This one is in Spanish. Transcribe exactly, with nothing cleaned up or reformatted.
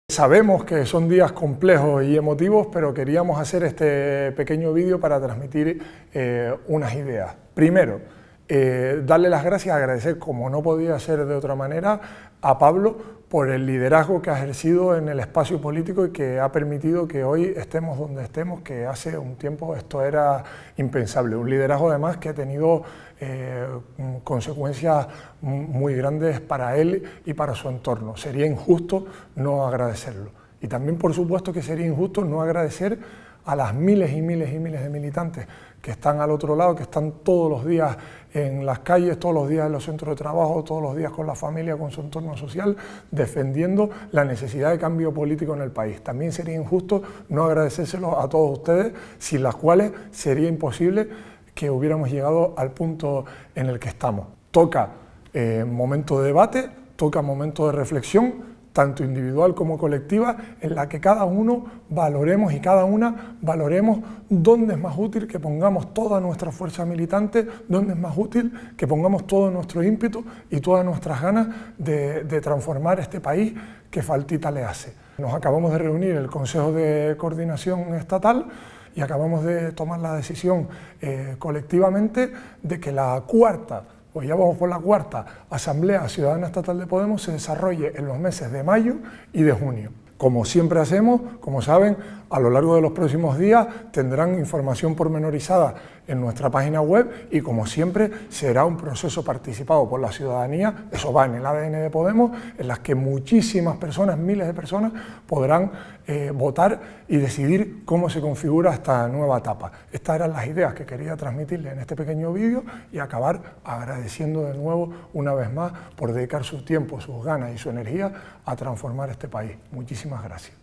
Sabemos que son días complejos y emotivos, pero queríamos hacer este pequeño vídeo para transmitir eh, unas ideas. Primero, eh, darle las gracias, agradecer, como no podía ser de otra manera, a Pablo por el liderazgo que ha ejercido en el espacio político y que ha permitido que hoy estemos donde estemos, que hace un tiempo esto era impensable. Un liderazgo además que ha tenido eh, consecuencias muy grandes para él y para su entorno. Sería injusto no agradecerlo. Y también, por supuesto, que sería injusto no agradecer a las miles y miles y miles de militantes que están al otro lado, que están todos los días en las calles, todos los días en los centros de trabajo, todos los días con la familia, con su entorno social, defendiendo la necesidad de cambio político en el país. También sería injusto no agradecérselo a todos ustedes, sin las cuales sería imposible que hubiéramos llegado al punto en el que estamos. Toca eh, momento de debate, toca momento de reflexión, tanto individual como colectiva, en la que cada uno valoremos y cada una valoremos dónde es más útil que pongamos toda nuestra fuerza militante, dónde es más útil que pongamos todo nuestro ímpetu y todas nuestras ganas de, de transformar este país que faltita le hace. Nos acabamos de reunir el Consejo de Coordinación Estatal y acabamos de tomar la decisión eh, colectivamente de que la cuarta, pues ya vamos por la cuarta Asamblea Ciudadana Estatal de Podemos se desarrolle en los meses de mayo y de junio. Como siempre hacemos, como saben, a lo largo de los próximos días tendrán información pormenorizada en nuestra página web y, como siempre, será un proceso participado por la ciudadanía, eso va en el A D N de Podemos, en las que muchísimas personas, miles de personas, podrán eh, votar y decidir cómo se configura esta nueva etapa. Estas eran las ideas que quería transmitirles en este pequeño vídeo y acabar agradeciendo de nuevo, una vez más, por dedicar su tiempo, sus ganas y su energía a transformar este país. Muchísimas gracias.